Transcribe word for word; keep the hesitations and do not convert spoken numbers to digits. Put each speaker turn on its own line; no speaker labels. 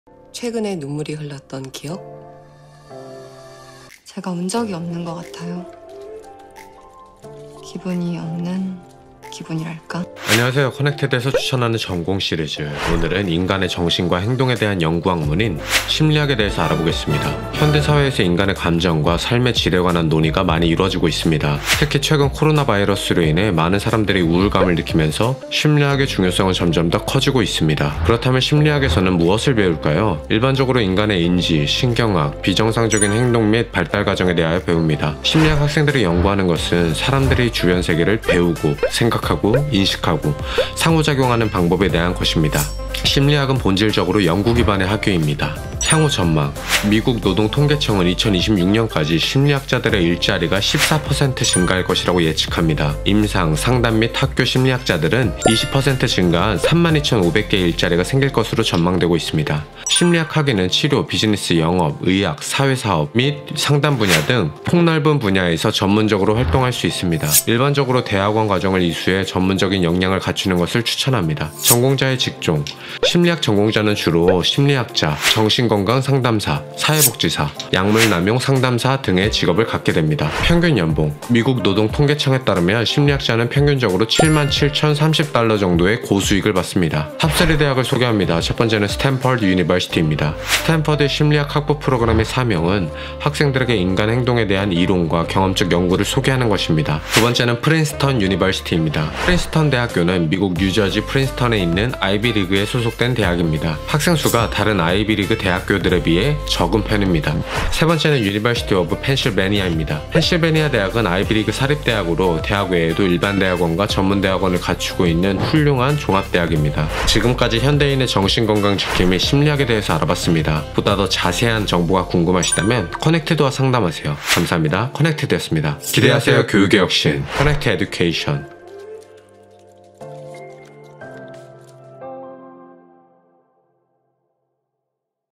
최근에 눈물이 흘렀던 기억?
제가 운 적이 없는 것 같아요. 기분이 없는 기분이랄까?
안녕하세요. 커넥티드에서 추천하는 전공 시리즈. 오늘은 인간의 정신과 행동에 대한 연구 학문인 심리학에 대해서 알아보겠습니다. 현대사회에서 인간의 감정과 삶의 질에 관한 논의가 많이 이루어지고 있습니다. 특히 최근 코로나 바이러스로 인해 많은 사람들이 우울감을 느끼면서 심리학의 중요성은 점점 더 커지고 있습니다. 그렇다면 심리학에서는 무엇을 배울까요? 일반적으로 인간의 인지, 신경학, 비정상적인 행동 및 발달 과정에 대하여 배웁니다. 심리학 학생들이 연구하는 것은 사람들이 주변 세계를 배우고 생각 하고 인식하고 상호작용하는 방법에 대한 것입니다. 심리학은 본질적으로 연구 기반의 학교입니다. 향후 전망. 미국 노동통계청은 이천이십육 년까지 심리학자들의 일자리가 십사 퍼센트 증가할 것이라고 예측합니다. 임상, 상담 및 학교 심리학자들은 이십 퍼센트 증가한 삼만 이천오백 개의 일자리가 생길 것으로 전망되고 있습니다. 심리학 학위는 치료, 비즈니스, 영업, 의학, 사회사업 및 상담 분야 등 폭넓은 분야에서 전문적으로 활동할 수 있습니다. 일반적으로 대학원 과정을 이수해 전문적인 역량을 갖추는 것을 추천합니다. 전공자의 직종. 심리학 전공자는 주로 심리학자, 정신건강 상담사, 사회복지사, 약물남용 상담사 등의 직업을 갖게 됩니다. 평균 연봉. 미국 노동통계청에 따르면 심리학자는 평균적으로 칠만 칠천삼십 달러 정도의 고수익을 받습니다. 탑쓰리 대학을 소개합니다. 첫 번째는 스탠퍼드 유니버시티입니다. 스탠퍼드 심리학 학부 프로그램의 사명은 학생들에게 인간 행동에 대한 이론과 경험적 연구를 소개하는 것입니다. 두 번째는 프린스턴 유니버시티입니다. 프린스턴 대학교는 미국 뉴저지 프린스턴에 있는 아이비리그에 소속된 대학입니다. 학생 수가 다른 아이비리그 대학교들에 비해 적은 편입니다. 세 번째는 유니버시티 오브 펜실베니아입니다. 펜실베니아 대학은 아이비리그 사립대학으로 대학 외에도 일반 대학원과 전문 대학원을 갖추고 있는 훌륭한 종합대학입니다. 지금까지 현대인의 정신건강 지킴 및 심리학에 대해서 알아봤습니다. 보다 더 자세한 정보가 궁금하시다면 커넥티드와 상담하세요. 감사합니다. 커넥티드였습니다. 기대하세요. 교육의 혁신. 커넥트 에듀케이션.